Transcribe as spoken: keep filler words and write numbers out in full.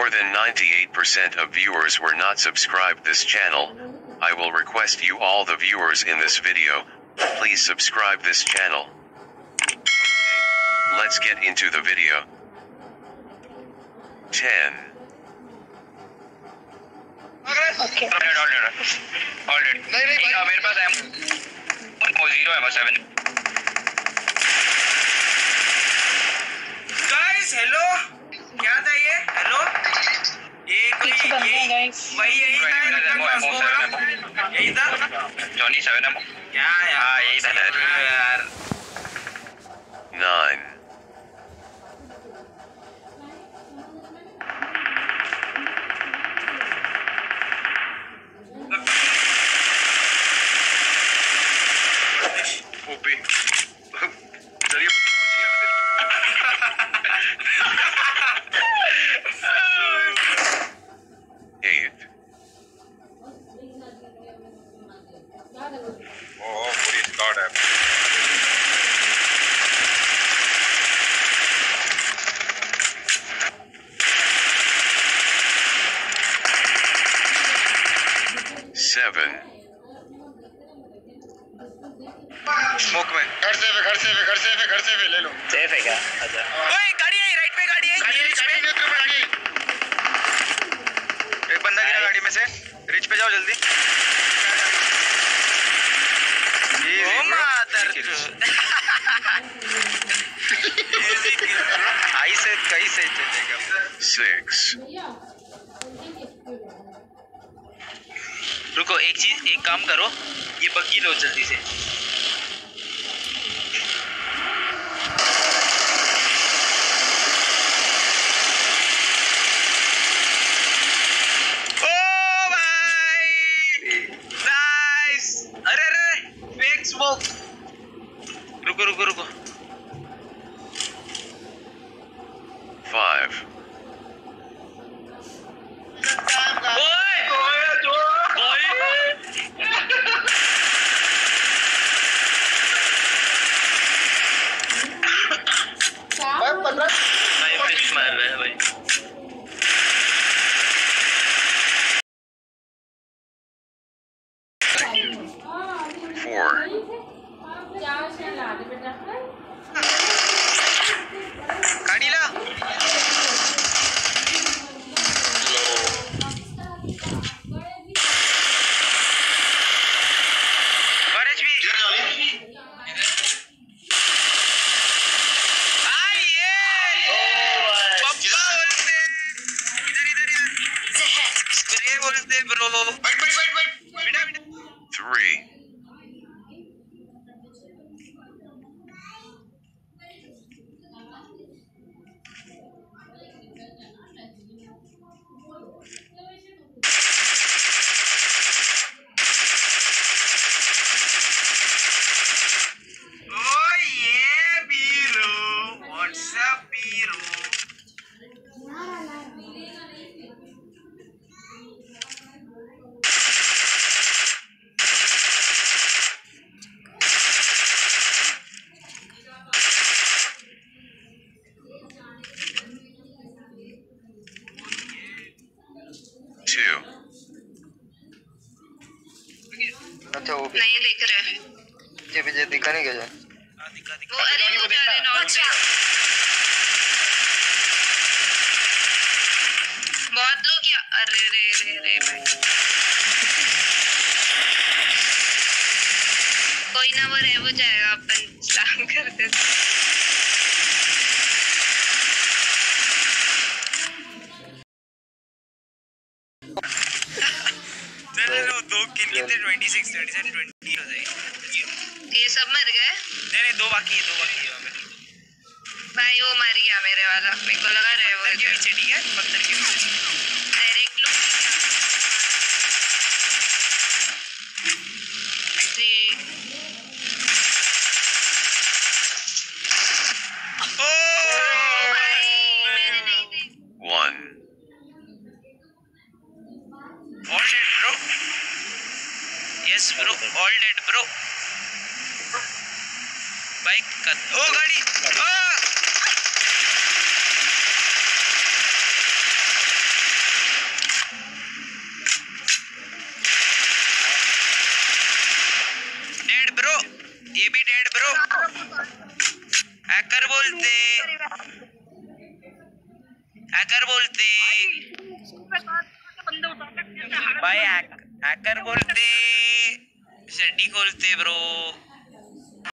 More than ninety-eight percent of viewers were not subscribed this channel. I will request you all the viewers in this video, please subscribe this channel. Okay, let's get into the video. ten. Okay. Already. मेरे पास M zero है seven. Guys, hello. क्या था ये? Hello. ये कोई ये वही यही था यही था जॉनी सेवन है क्या यार यही था यार. nine. ओपी चलिए eight. Oh, पूरी स्क्वाड है. seven. स्मोक में घर से घर से घर से घर से ले लो. सेफ है क्या? अच्छा. ओए गाड़ी है राइट पे गाड़ी है रिच पे गाड़ी. एक बंदा गिरा गाड़ी में से. रिच पे जाओ जल्दी. ओ मादर आई से कहीं से चलेगा. six. रुको एक चीज एक काम करो ये बग्गी लो जल्दी से. रुको रुको रुको. five. ओए ओए जो भाई पंद्रह भाई फिश मार रहा है भाई. four. गाड़ी ला. Three. Two. अच्छा वो नहीं दिख रहे. ये भी दिखा नहीं गया. दिखा दिखा. वो अरे वो जा रहे नॉट. बहुत लोग क्या अरे रे रे रे भाई. कोई ना वो रे वो जाएगा अपन स्लैम कर देते. दो किल कितने छब्बीस सैंतीस बीस हो जाएगी. ये सब मर गए. नहीं नहीं दो बाकी है दो बाकी है. भाई वो मर गया मेरे वाला. मेरे को लगा रहा है वो के पीछे. ठीक है पत्थर के पीछे डायरेक्ट लो. One. All dead bro. Yes bro, all dead bro. Bike cut. Oh गाड़ी. ब्रो, ये भी डेड ब्रो। हैकर बोलते, हैकर बोलते भाई, हैकर बोलते, सड्डी खोलते ब्रो।